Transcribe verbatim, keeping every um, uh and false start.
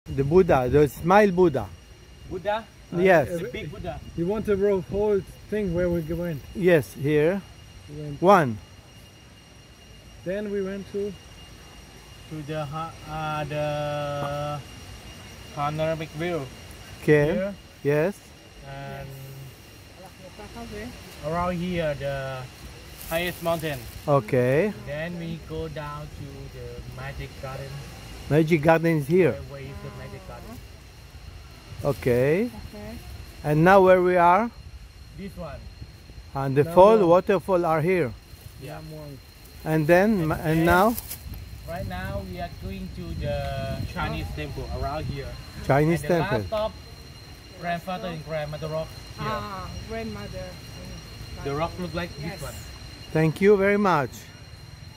The Buddha, the smile Buddha. Buddha? Yes. The big Buddha. You want the whole thing where we went? Yes, here. We went. One. Then we went to To the uh, the panoramic view. Okay. Here Yes. and around here the highest mountain. Okay. Then we go down to the magic garden. Magic garden is here. Where, where is the magic garden? Okay. Okay. And now where we are? This one. And the Now fall, we are- waterfall are here. Yeah. And then, And and then- now? Right now we are going to the Chinese temple around here. Chinese and the temple. last stop, grandfather and grandmother rock here. Ah, grandmother. The rock look like Yes. this one. Thank you very much.